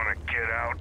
gonna get out.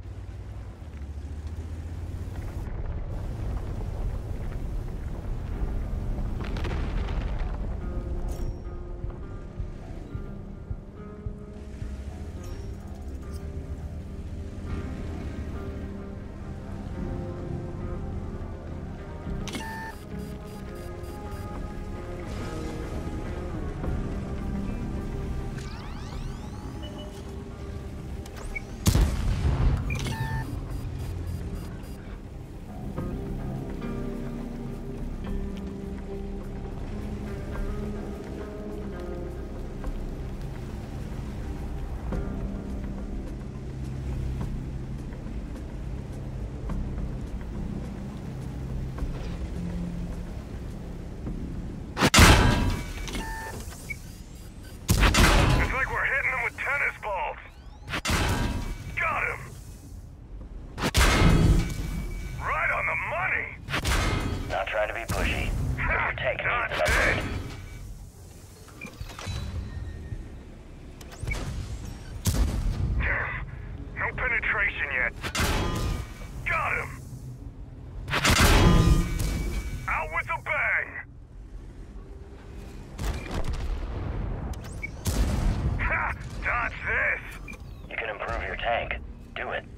Trying to be pushy. Your tank needs an upgrade. No penetration yet. Got him! Out with a bang! Ha! Dodge this! You can improve your tank. Do it.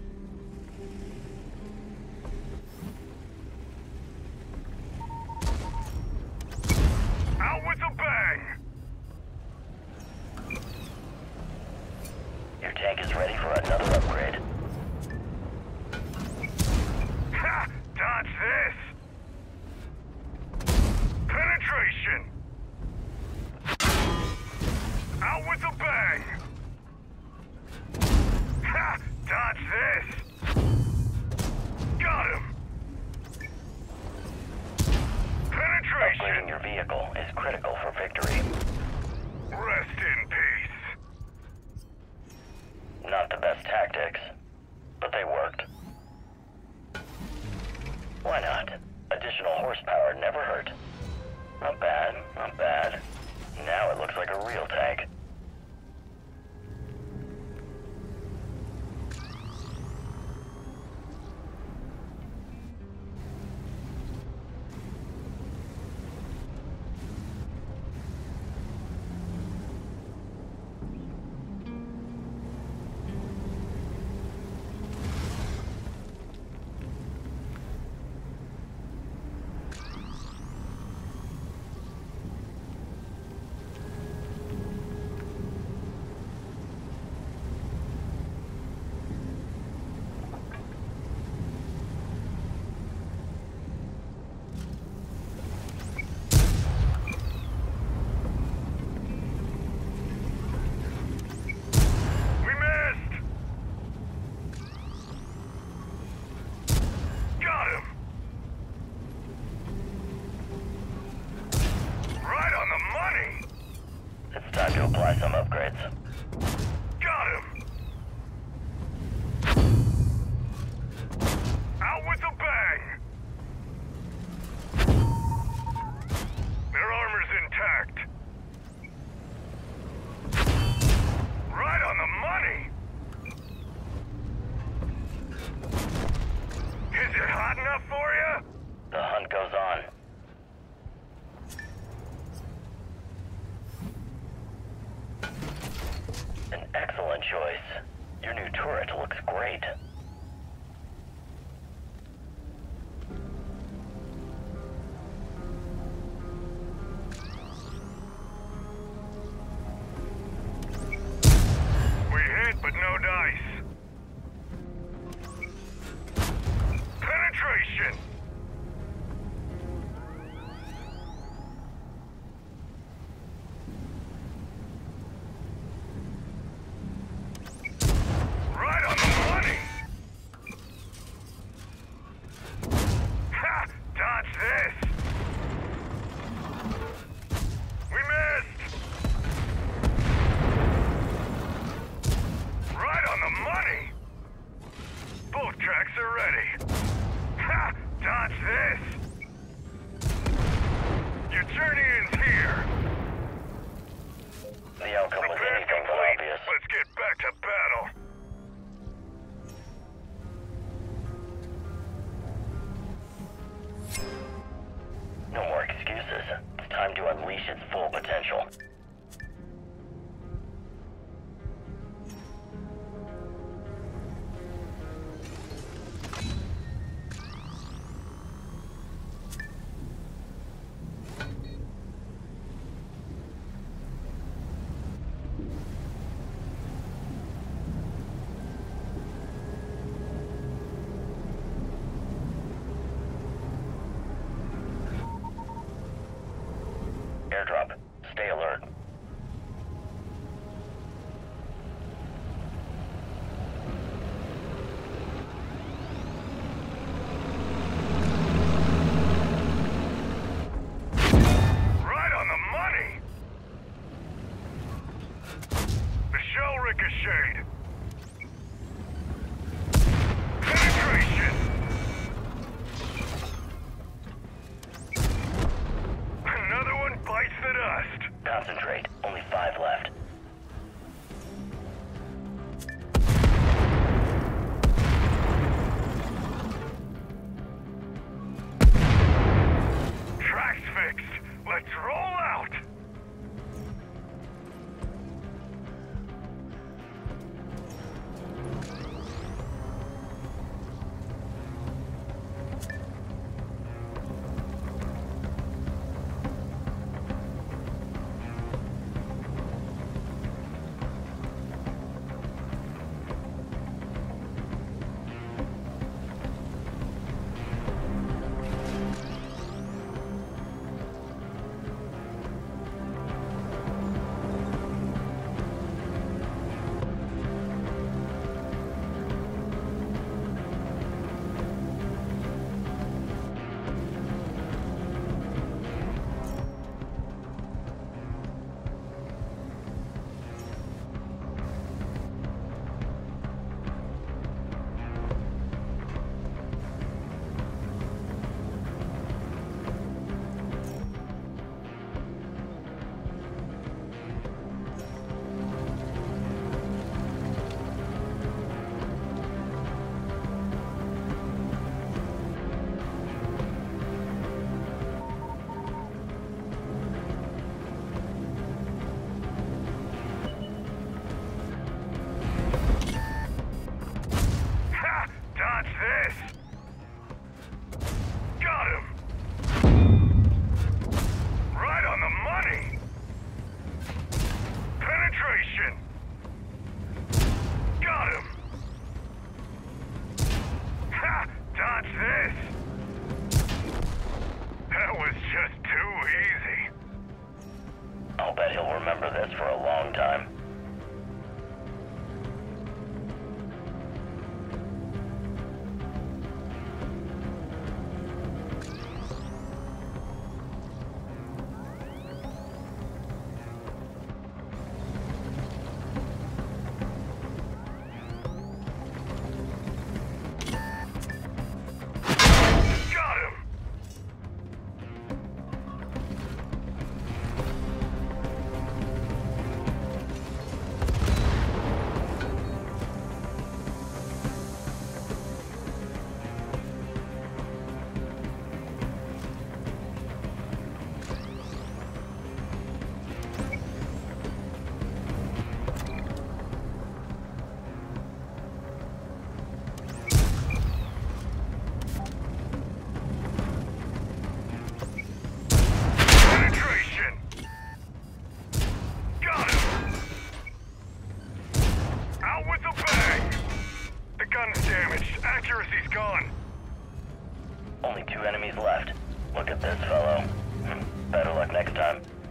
Out with a bang! Your tank is ready for another upgrade. Ha! Dodge this! Penetration! Out with a bang! Ha! Dodge this! Got him! Penetration! Upgrading your vehicle is critical for victory. Rest in peace. Not the best tactics, but they worked. Why not? Additional horsepower never hurt. Not bad, not bad. Now it looks like a real tank. Time to apply some upgrades. Got him! Out with a bang! Their armor's intact. Right on the money! Is it hot enough for you? The hunt goes on. An excellent choice. Your new turret looks great. We hit, but no dice. Penetration! Right on the money! Ha! Dodge this! We missed! Right on the money! Both tracks are ready. Ha! ricocheted. Penetration. Another one bites the dust. Concentrate. Only 5 left. Tracks fixed. Let's roll out. I'll bet he'll remember this for a long time. Accuracy's gone. Only 2 enemies left. Look at this fellow. Better luck next time.